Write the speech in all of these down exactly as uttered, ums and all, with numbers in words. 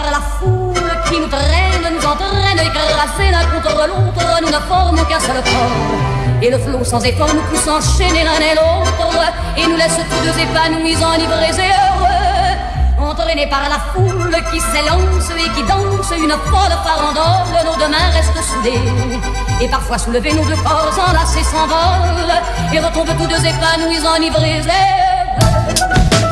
par la foule qui nous traîne, nous entraîne, écrasés l'un contre l'autre, nous ne formons qu'un seul corps. Et le flot sans effort nous pousse enchaîner l'un et l'autre, et nous laisse tous deux épanouis, enivrés et heureux. Entraînés par la foule qui s'élance et qui danse une folle farandole, nos deux mains restent soudées. Et parfois soulevés, nos deux corps enlacés s'envolent, et retombent tous deux épanouis, enivrés et heureux.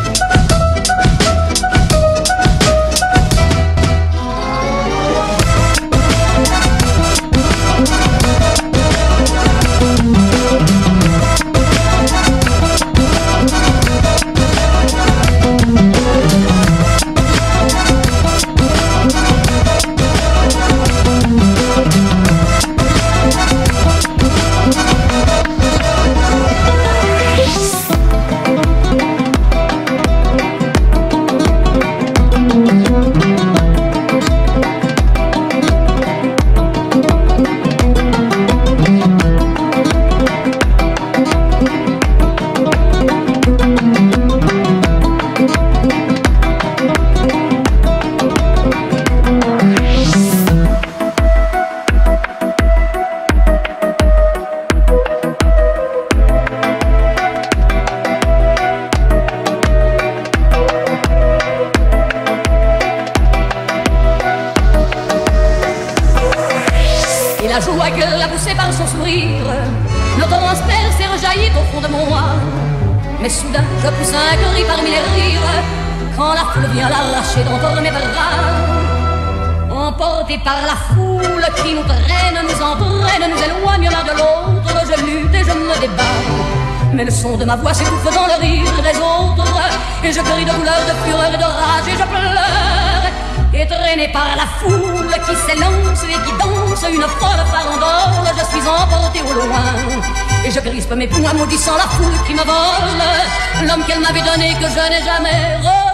La joie que l'a poussée par son sourire me transperce et rejaillit au fond de moi. Mais soudain je pousse un cri parmi les rires quand la foule vient l'arracher d'entre mes bras. Emporté par la foule qui nous traîne, nous entraîne, nous éloigne l'un de l'autre, je lutte et je me débat. Mais le son de ma voix s'étouffe dans le rire des autres, et je crie de douleur, de fureur et de rage et je pleure. Et traîné par la foule qui s'élance et qui danse une folle farandole, je suis emporté au loin. Et je crispe mes poings maudissant la foule qui me vole l'homme qu'elle m'avait donné que je n'ai jamais revu.